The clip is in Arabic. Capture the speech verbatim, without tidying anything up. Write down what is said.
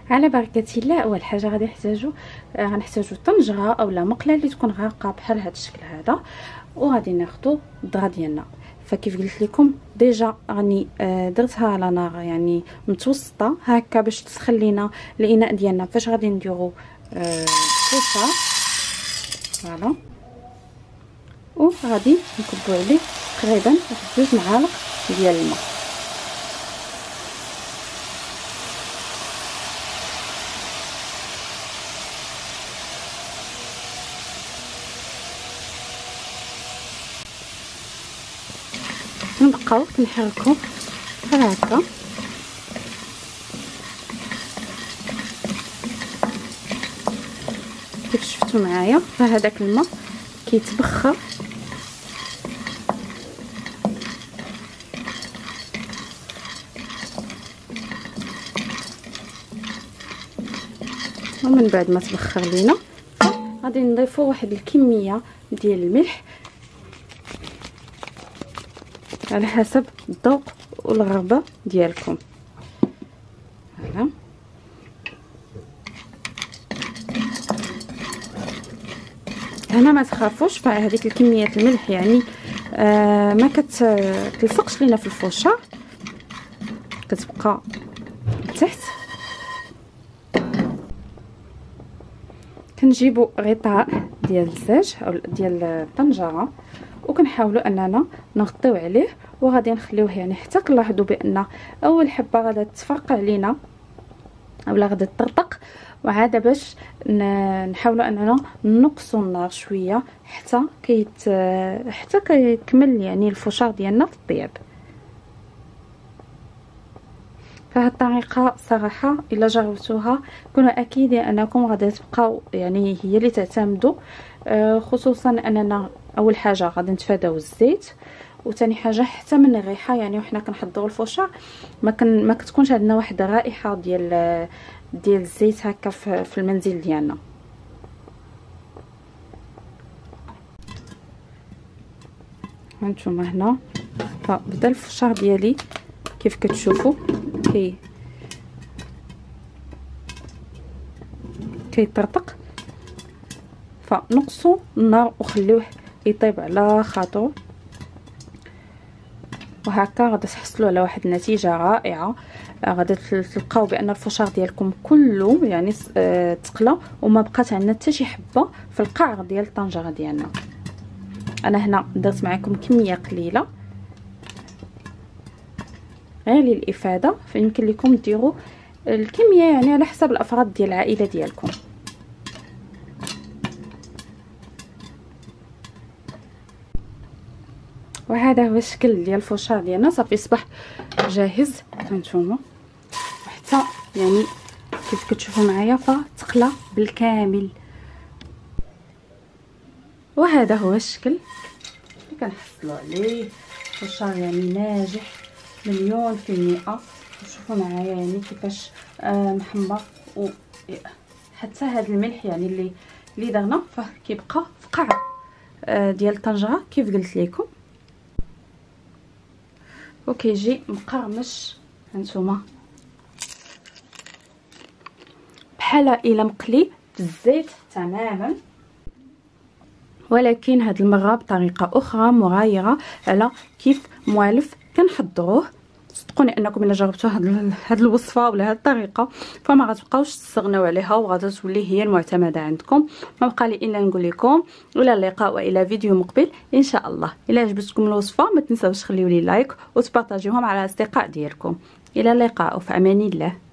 على بركه الله. اول حاجه غادي نحتاجو آه غنحتاجو طنجره اولا مقله اللي تكون غارقه بحال هذا الشكل هذا، وغادي ناخذوا الضغ ديالنا. فكيف قلت لكم ديجا راني آه درتها على نار يعني متوسطه هكا باش تسخن لينا الاناء ديالنا فاش غادي نديرو آه الفوشار. فوالا، وغادي نكبو عليه تقريبا جوج معالق ديال الماء. نبقاو كنحركو بحال هكا كيف شفتوا معايا. فهذاك الماء كيتبخر ومن بعد ما تبخر لينا غادي نضيفوا واحد الكميه ديال الملح على حسب الذوق والرغبه ديالكم. فوالا، هنا ما تخافوش فهذيك الكميه الملح يعني آه ما كتلصقش لينا في الفوشار، كتبقى تحت. كنجيبوا غطاء ديال الزاج او ديال الطنجره وكنحاولوا اننا نغطيو عليه، وغادي نخليوه يعني حتى كنلاحظوا بان اول حبه غادا تفرقع علينا اولا غادا تطرطق، وعاد باش نحاولوا اننا نقصوا النار شويه حتى كيت حتى كيكمل يعني الفشار ديالنا في الطياب. فهاد الطريقه صراحه الا جربتوها كونوا اكيدين انكم غادي تبقاو يعني هي اللي تعتمدوا، خصوصا اننا اول حاجه غادي نتفاداو الزيت، وثاني حاجه حتى من الريحه يعني وحنا كنحضروا الفشار ما كن ما كتكونش عندنا واحد الرائحه ديال ديال الزيت هكا في المنزل ديالنا. هانتوما هنا فبدا الفشار ديالي كيف كتشوفوا كي كيطرطق، فنقصوا النار وخليوه يطيب على خاطر، وهكا غادي تحصلوا على واحد النتيجه رائعه. غادي تلقاو بان الفشار ديالكم كله يعني تقلى وما بقات عندنا حتى شي حبه في القعر ديال الطنجره ديالنا. انا هنا درت معكم كميه قليله غير للافاده، فيمكن لكم ديروا الكميه يعني على حسب الافراد ديال العائله ديالكم. وهذا هو الشكل ديال الفشار ديالنا، صافي اصبح جاهز. هانتوما حتى يعني كيف كتشوفوا معايا فتقلى بالكامل، وهذا هو الشكل اللي كنحصلوا عليه. فشار يعني ناجح مليون في المئة. شوفوا معايا يعني كيفاش آه محمر، وحتى هذا الملح يعني اللي اللي درنا فكيبقى في قعر آه ديال الطنجره كيف قلت لكم، وكيجي مقرمش. هانتوما بحال الا مقلي في الزيت تماما، ولكن هاد المره بطريقه اخرى مغايره على كيف موالف كنحضروه. صدقوني انكم الا جربتوا هاد هاد الوصفه ولا هاد الطريقه فما غتبقاوش تستغناو عليها، وغادا تولي هي المعتمده عندكم. ما بقى لي الا نقول لكم الى اللقاء والى فيديو مقبل ان شاء الله. الا عجبتكم الوصفه ما تنساوش تخليوا لي لايك وتبارطاجيوها مع الاصدقاء ديالكم. الى اللقاء وفي امان الله.